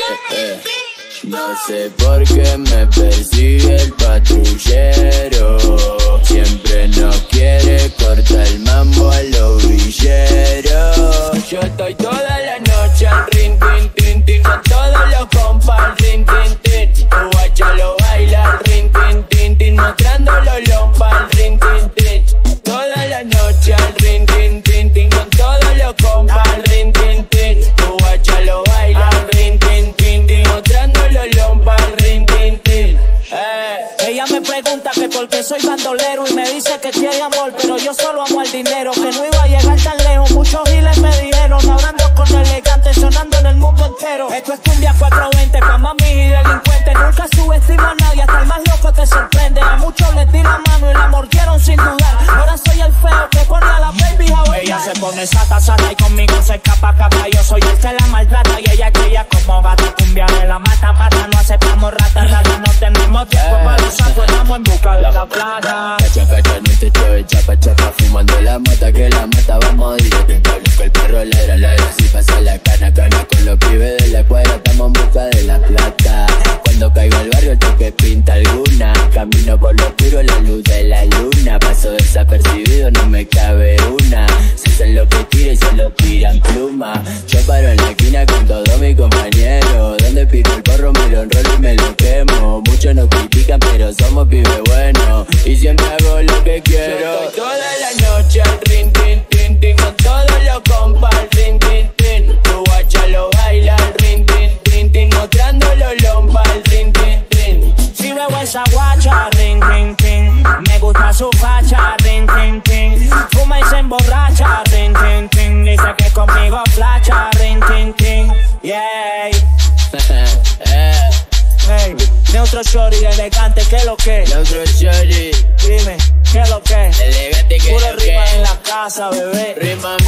No sé por qué me persigue el patrullero. Siempre nos quiere cortar el mambo a los villeros. Yo estoy toda la noche al rin, tin, tin, tin, con todos los compas, rin, tin, tin. Tu guacha lo baila, rin, tin, tin, tin, mostrando los lompas, rin, tin, tin. Toda la noche al rin, tin, tin, tin, con todos los compas, rin, tin, tin. Tu guacha lo baila, rin, tin, tin, tin, mostrando los lompas, rin, tin, tin. Ella me pregunta que por qué soy bandolero y me dice que quiere amor, pero yo solo amo el dinero, que no iba a llegar tan lejos. Muchos giles me dijeron, hablando con elegantes, sonando en el mundo entero. Esto es cumbia 420, pa' mami y delincuentes. Nunca subestimo a nadie, hasta el más loco te sorprende. A muchos les di la mano y la mordieron sin dudar. Ahora soy el feo que pone a la baby a bailar. Ella se pone sata y conmigo se escapa. Yo soy el que la maltrata y ella cría como gata. Cumbia de la mata, no aceptamos rata. No tenemos tiempo para usar, pues estamos en busca de la plata. Cacha, cacha, en este chave, chapa, chapa, fumando la mata, que la mata vamos directo. Que el perro ladra, ladra, si pasa la cana, cana. Con los pibes de la cuadra estamos en busca de la plata. Cuando caigo al barrio el toque pinta alguna. Camino por lo oscuro, la luz de la luna. Paso desapercibido, no me cabe una. Se hacen lo que tira y se lo tiran pluma. Yo paro en la esquina con todos mis compañeros. Donde pico el porro me lo enrolo y me lo quemo. Muchos nos critican pero somos pibes buenos y siempre hago lo que quiero. Yo estoy toda la noche al rin, tin, tin, tin, con todos los compas, rin, tin, tin. Tu guacha lo baila, rin, tin, tin, tin, mostrando los lompas, rin, tin, tin. Si veo esa guacha, rin, tin, tin, me gusta su facha, rin, tin, tin. Fuma y se emborracha, rin, tin, tin. Dice que conmigo flacha, rin, tin, tin. Yeah. Hey, Neutro Shorty, elegante, ¿qué lo que? Neutro Shorty, dime, ¿qué lo que? elegante, ¿qué puro lo que? rima en la casa, bebé. Rima